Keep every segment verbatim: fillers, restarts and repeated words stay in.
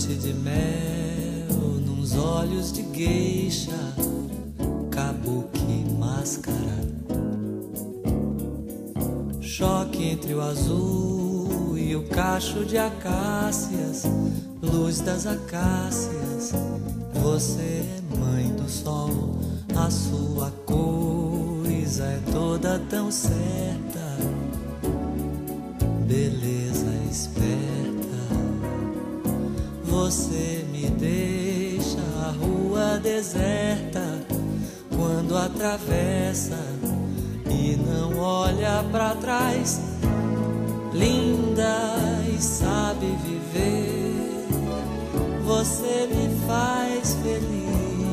noite de mel, nos olhos de geisha, kabuki máscara. Choque entre o azul e o cacho de acácias, luz das acácias. Você é mãe do sol, a sua coisa é toda tão certa, beleza esperta. Você me deixa a rua deserta quando atravessa e não olha pra trás. Linda e sabe viver, você me faz feliz.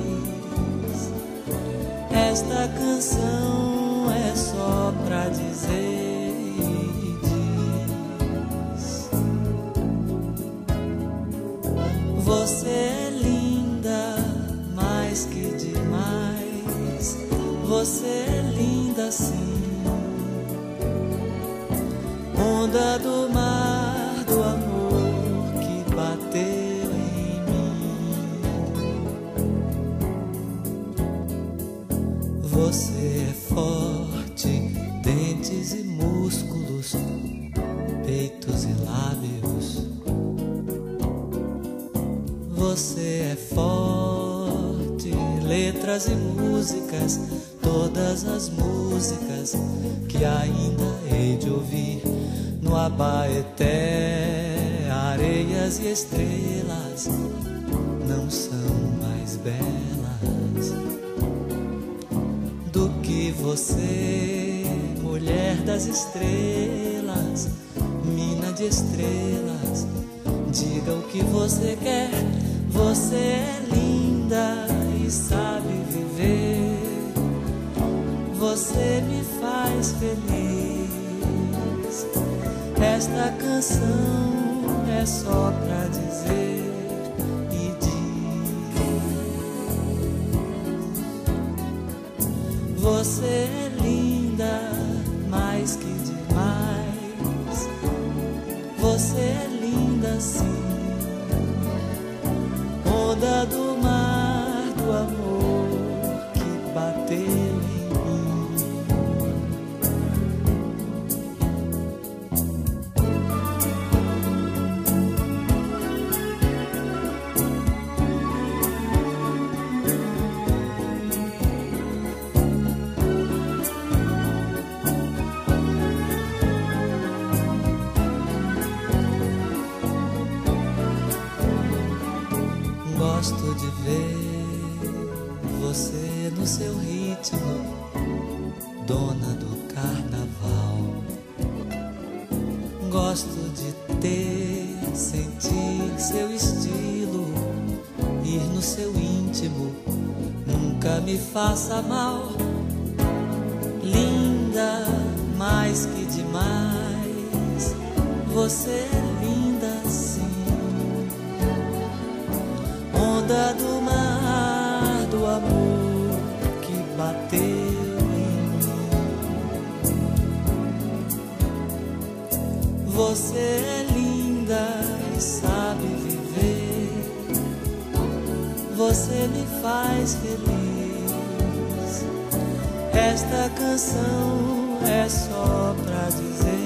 Esta canção é só pra dizer e diz: você é linda, mais que demais. Você é linda sim, onda do mar do amor que bateu em mim. Você é forte, dentes e músculos, peitos e lábios. Você é forte, letras e músicas, todas as músicas que ainda hei de ouvir no Abaeté. Areias e estrelas não são mais belas do que você, mulher das estrelas, mina de estrelas. Diga o que você quer, você é linda e sabe viver. Você me faz feliz. Esta canção é só pra dizer e diz: você é linda, mais que demais. Você é linda sim, onda do mar do amor que bateu em Gosto de ver você no seu ritmo, dona do carnaval. Gosto de ter, sentir seu estilo, ir no seu íntimo, nunca me faça mal. Linda, mais que demais, você é linda sim, onda do mar do amor que bateu em mim. Você é linda e sabe viver, você me faz feliz. Esta canção é só pra dizer